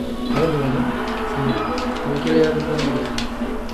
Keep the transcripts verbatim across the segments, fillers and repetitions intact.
A ver, bueno. Sí. Me quiero ir a comprar un video.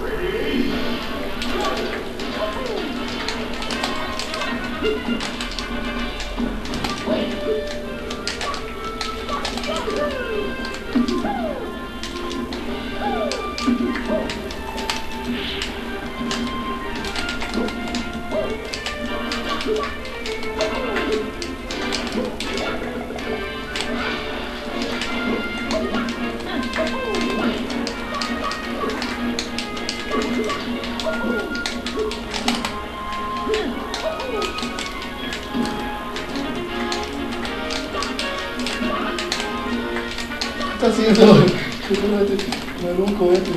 ¿Qué está haciendo? Me dio un cohete.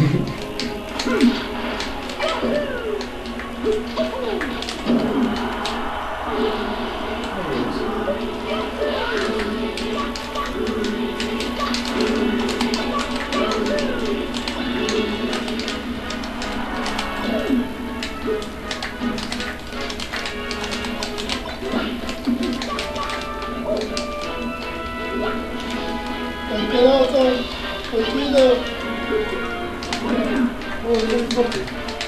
Asqueroso, cochino. Oh, no importa.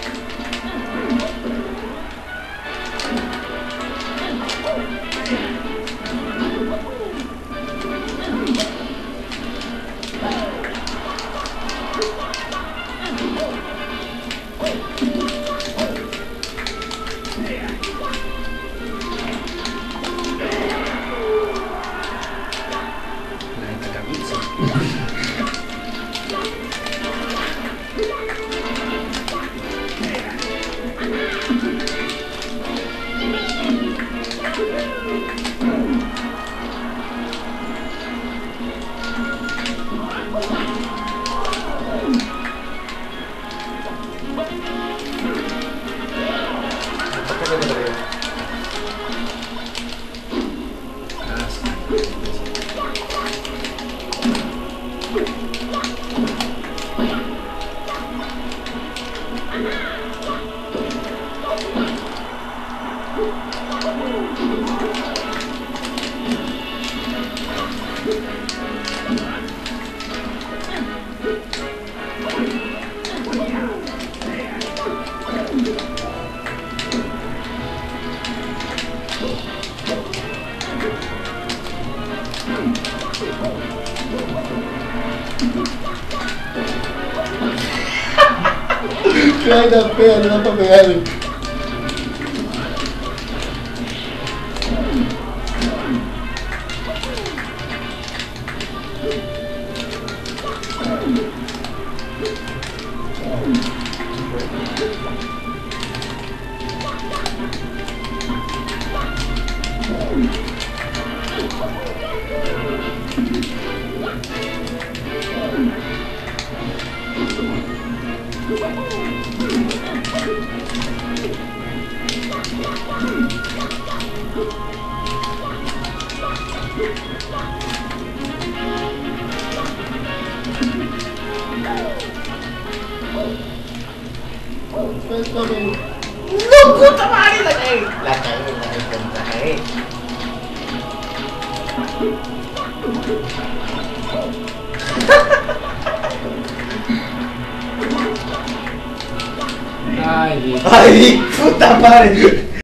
Que vaina fea, no da para pegarle. ¡No, puta madre! La cagué, la cagué, la cagué, la cagué. Ay, ¡Ay, puta madre!